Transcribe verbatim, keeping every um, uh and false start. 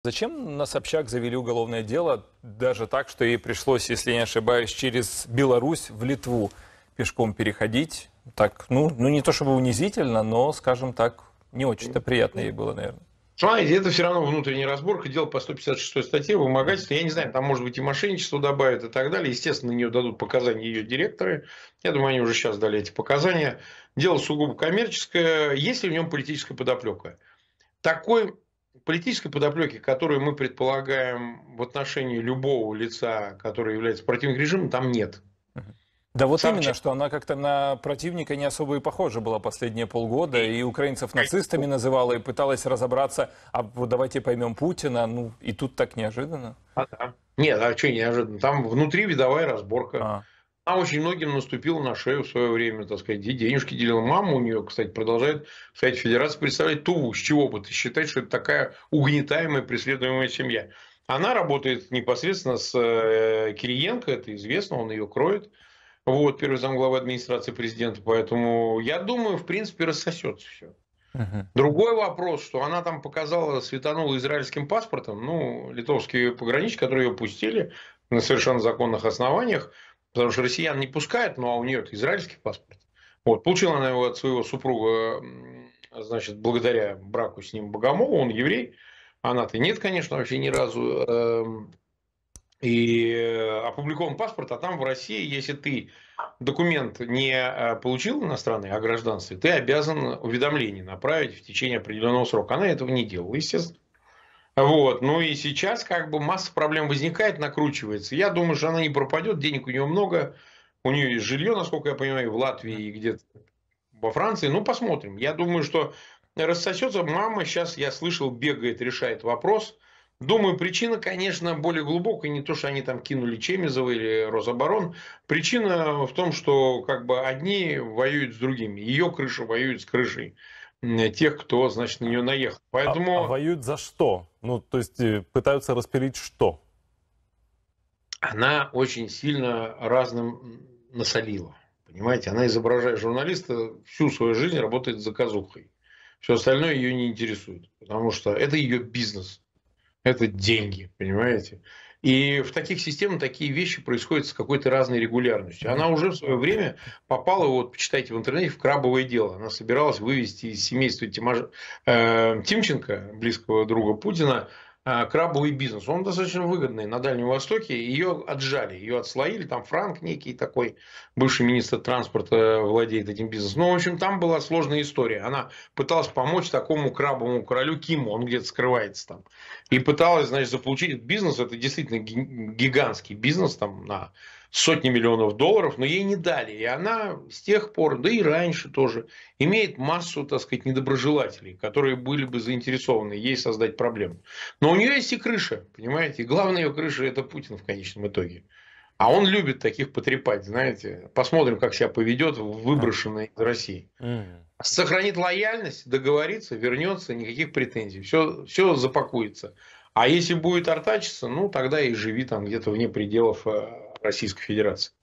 Зачем на Собчак завели уголовное дело, даже так, что ей пришлось, если не ошибаюсь, через Беларусь в Литву пешком переходить? Так, ну, ну не то чтобы унизительно, но, скажем так, не очень-то приятно ей было, наверное. Смотрите, это все равно внутренняя разборка, дело по сто пятьдесят шестой статье, вымогательство. Я не знаю, там может быть и мошенничество добавят и так далее. Естественно, на нее дадут показания ее директоры. Я думаю, они уже сейчас дали эти показания. Дело сугубо коммерческое. Есть ли в нем политическая подоплека? Такой политической подоплеки, которую мы предполагаем в отношении любого лица, который является противником режима, там нет. Да вот именно, Собчак. что она как-то на противника не особо и похожа была последние полгода, и украинцев нацистами называла, и пыталась разобраться, а вот давайте поймем Путина, ну и тут так неожиданно. А, да. Нет, а что неожиданно? Там внутри видовая разборка. А. Она очень многим наступила на шею в свое время, так сказать, и денежки делила. Мама у нее, кстати, продолжает в Совете Федерации представлять Туву. С чего бы ты считать, что это такая угнетаемая, преследуемая семья? Она работает непосредственно с Кириенко, это известно, он ее кроет. Вот, первый замглавы администрации президента. Поэтому, я думаю, в принципе, рассосется все. Угу. Другой вопрос, что она там показала, светанула израильским паспортом, ну, литовские пограничники, которые ее пустили на совершенно законных основаниях, потому что россиян не пускают, ну, а у нее израильский паспорт. Вот, получила она его от своего супруга, значит, благодаря браку с ним Богомолу, он еврей, она-то нет, конечно, вообще ни разу. И опубликован паспорт, а там в России, если ты документ не получил иностранный о гражданстве, ты обязан уведомление направить в течение определенного срока. Она этого не делала, естественно. Вот. Ну и сейчас как бы масса проблем возникает, накручивается. Я думаю, что она не пропадет, денег у нее много. У нее есть жилье, насколько я понимаю, в Латвии и где-то во Франции. Ну, посмотрим. Я думаю, что рассосется. Мама сейчас, я слышал, бегает, решает вопрос. Думаю, причина, конечно, более глубокая. Не то, что они там кинули Чемизова или Рособорон. Причина в том, что как бы одни воюют с другими. Ее крыша воюет с крышей тех, кто, значит, на нее наехал. Поэтому... А, а воюют за что? Ну, то есть пытаются распилить что? Она очень сильно разным насолила. Понимаете, она изображает журналиста, всю свою жизнь работает с заказухой. Все остальное ее не интересует. Потому что это ее бизнес. Это деньги, понимаете? И в таких системах такие вещи происходят с какой-то разной регулярностью. Она уже в свое время попала, вот почитайте в интернете, в крабовое дело. Она собиралась вывести из семейства Тимош... э, Тимченко, близкого друга Путина, э, крабовый бизнес. Он достаточно выгодный на Дальнем Востоке. Ее отжали, ее отслоили. Там Франк некий такой, бывший министр транспорта, владеет этим бизнесом. Ну, в общем, там была сложная история. Она пыталась помочь такому крабовому королю Киму. Он где-то скрывается там. И пыталась, значит, заполучить бизнес. Это действительно гигантский бизнес там, на сотни миллионов долларов, но ей не дали. И она с тех пор, да и раньше тоже, имеет массу, так сказать, недоброжелателей, которые были бы заинтересованы ей создать проблему. Но у нее есть и крыша, понимаете. И главная ее крыша – это Путин в конечном итоге. А он любит таких потрепать, знаете. Посмотрим, как себя поведет выброшенный из России. Сохранит лояльность, договорится, вернется, никаких претензий. Все, все запакуется. А если будет артачиться, ну тогда и живи там где-то вне пределов Российской Федерации.